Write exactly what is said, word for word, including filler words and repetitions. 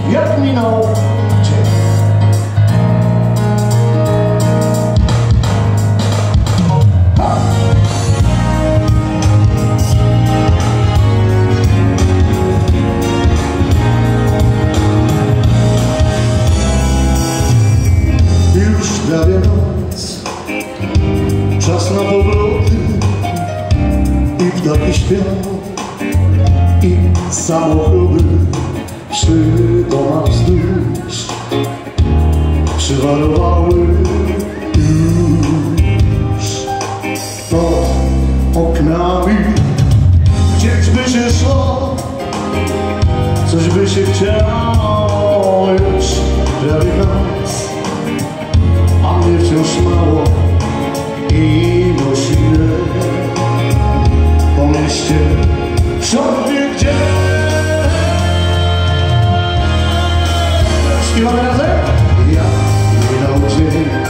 jak minął dzień. Ha! Już prawie noc, czas na powroty i ptaki śpią, i samochody przy domach wzdłuż przywarowały już pod oknami. Gdzieś by się szło, coś by się chciało, już prawie noc, a mnie wciąż mało i nosi mnie po mieście wszędzie, gdzie śpiewamy razem? Ja minął dzień.